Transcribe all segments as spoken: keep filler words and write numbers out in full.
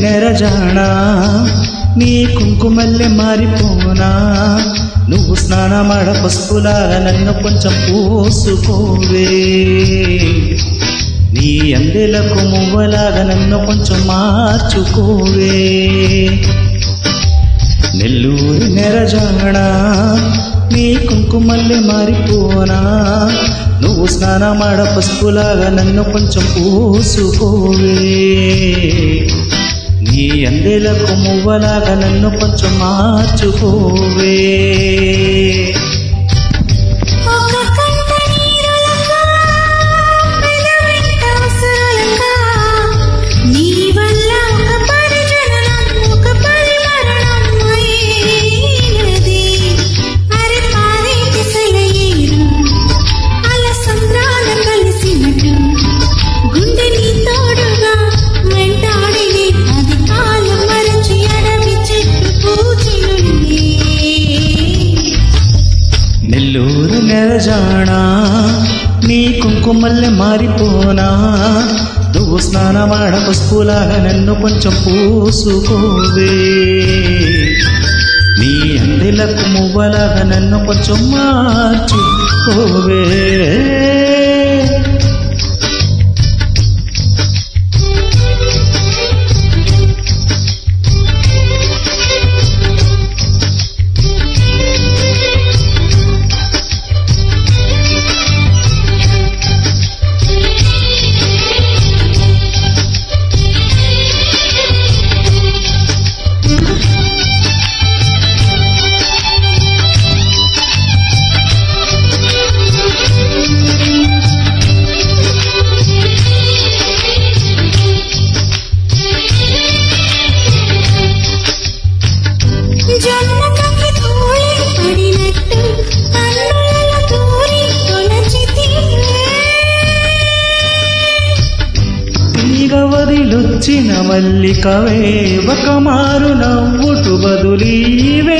నెరజానా నీ కుంకుమల్లె మారిపోనా నువ్వు స్నానమాడ పసుపులాగా నన్ను కొంచెం పూసుకోవే నీ అందెలకు మువ్వలాగా నన్ను కొంచెం మార్చుకోవే నెల్లూరి నెరజానా నీ కుంకుమల్లె మారిపోనా నువ్వు స్నానమాడ పసుపులాగా నన్ను కొంచెం పూసుకోవే నీ అందెలకు మువ్వలాగా నన్ను కొంచెం మార్చుకోవే నెల్లూరు నెరజానా నీ కుంకుమల్లె మారిపోనా నువ్వు స్నానమాడ పసుపులాగా నన్ను కొంచెం పూసుకోవే నీ అందెలకు మువ్వలాగా నన్ను కొంచెం మార్చుకోవే వదిలొచ్చిన మల్లికవే ఒక మారు నవ్వుటు బదులీవే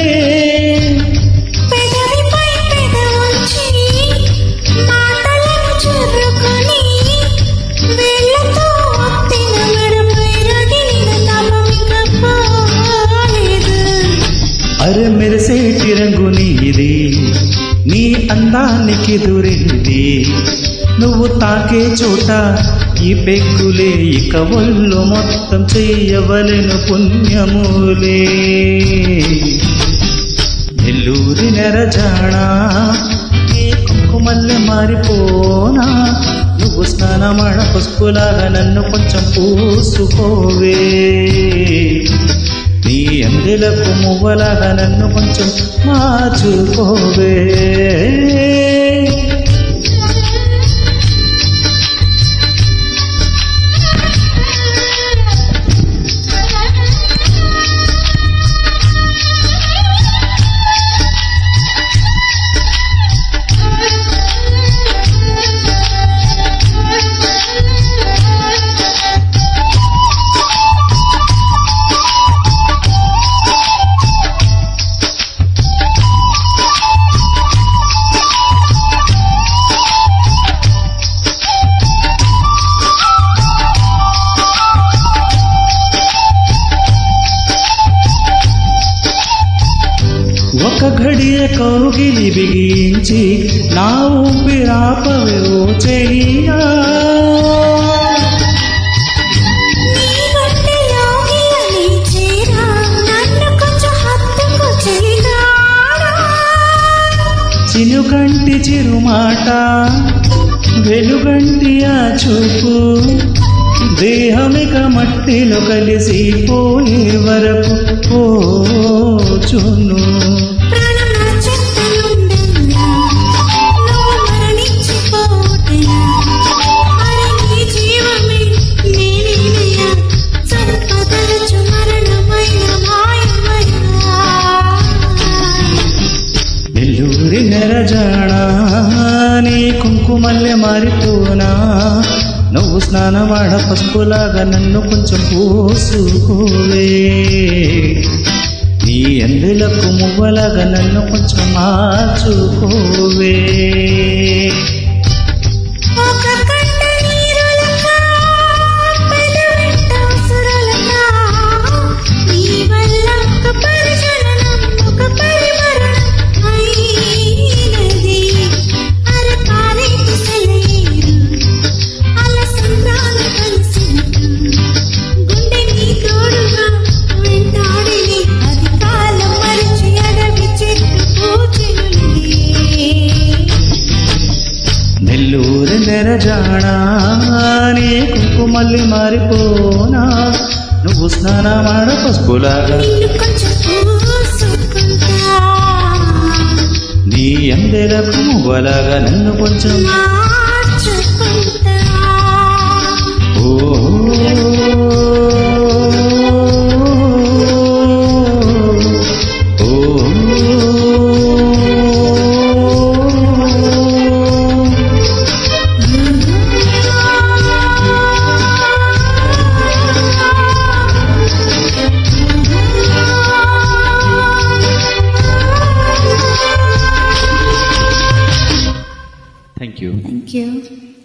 అరే మెరిసేటి రంగు నీది నీ అందానికి దురింది నువ్వు తాకే చోట ఈ పెగ్గులే ఇక ఒళ్ళు మొత్తం చెయ్యవలెను పుణ్యములే నెల్లూరి నెరజానా నీ కుంకుమల్లె మారిపోనా నువ్వు స్నానమాడ పసుపులాగా నన్ను కొంచెం పూసుకోవే నీ అందెలకు మువ్వలాగా నన్ను కొంచెం మార్చుకోవే ఒక ఘడియ కౌగిలి బిగించి నా ఊపిరాపవే ఓ చెయ్యా చినుకంటి చిరుమాట వెలుగంటి ఆ చూపు దేహమిక మట్టిలో కలిసిపోయే వరకు పోచును నెల్లూరి నెరజానా నీ కుంకుమల్లె మారిపోనా నువ్వు స్నానమాడ పసుపులాగా నన్ను కొంచెం పూసుకోవే నీ అందెలకు మువ్వలాగా నన్ను కొంచెం మార్చుకోవే నెల్లూరి నెరజాడా నీ కుంకుమల్లి మారిపోనా నువ్వు స్నానమాడ పసుపులాగా నీ అందెలకు మువ్వలాగా నన్ను కొంచెం Thank you. Thank you.